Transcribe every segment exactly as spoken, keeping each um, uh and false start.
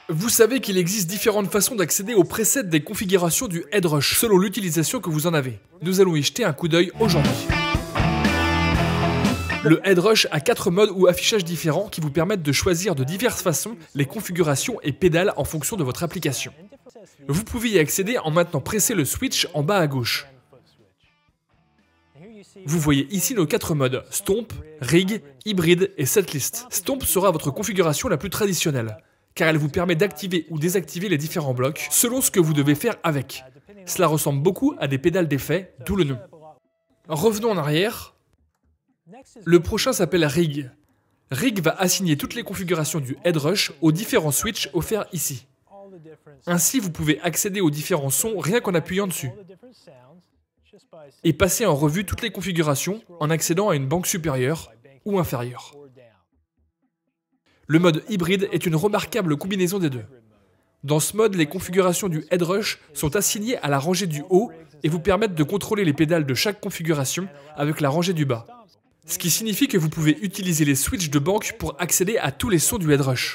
Vous savez qu'il existe différentes façons d'accéder aux presets des configurations du Headrush selon l'utilisation que vous en avez. Nous allons y jeter un coup d'œil aujourd'hui. Le Headrush a quatre modes ou affichages différents qui vous permettent de choisir de diverses façons les configurations et pédales en fonction de votre application. Vous pouvez y accéder en maintenant presser le switch en bas à gauche. Vous voyez ici nos quatre modes, Stomp, Rig, Hybrid et Setlist. Stomp sera votre configuration la plus traditionnelle, car elle vous permet d'activer ou désactiver les différents blocs selon ce que vous devez faire avec. Cela ressemble beaucoup à des pédales d'effet, d'où le nom. Revenons en arrière. Le prochain s'appelle Rig. Rig va assigner toutes les configurations du Headrush aux différents switches offerts ici. Ainsi, vous pouvez accéder aux différents sons rien qu'en appuyant dessus. Et passer en revue toutes les configurations en accédant à une banque supérieure ou inférieure. Le mode hybride est une remarquable combinaison des deux. Dans ce mode, les configurations du Headrush sont assignées à la rangée du haut et vous permettent de contrôler les pédales de chaque configuration avec la rangée du bas. Ce qui signifie que vous pouvez utiliser les switches de banque pour accéder à tous les sons du Headrush.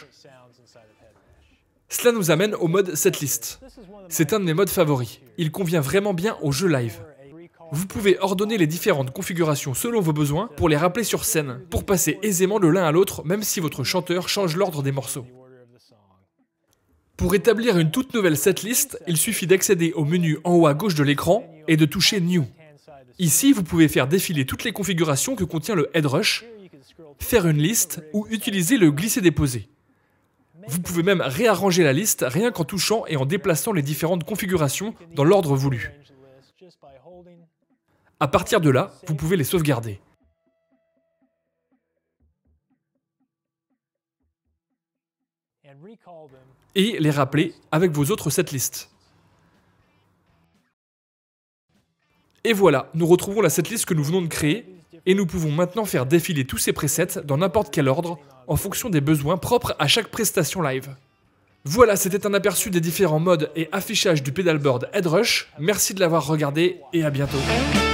Cela nous amène au mode Setlist. C'est un de mes modes favoris. Il convient vraiment bien au jeu live. Vous pouvez ordonner les différentes configurations selon vos besoins pour les rappeler sur scène, pour passer aisément de l'un à l'autre même si votre chanteur change l'ordre des morceaux. Pour établir une toute nouvelle setlist, il suffit d'accéder au menu en haut à gauche de l'écran et de toucher New. Ici, vous pouvez faire défiler toutes les configurations que contient le Headrush, faire une liste ou utiliser le glisser-déposer. Vous pouvez même réarranger la liste rien qu'en touchant et en déplaçant les différentes configurations dans l'ordre voulu. À partir de là, vous pouvez les sauvegarder. Et les rappeler avec vos autres setlists. Et voilà, nous retrouvons la setlist que nous venons de créer, et nous pouvons maintenant faire défiler tous ces presets dans n'importe quel ordre, en fonction des besoins propres à chaque prestation live. Voilà, c'était un aperçu des différents modes et affichages du pedalboard Headrush. Merci de l'avoir regardé, et à bientôt.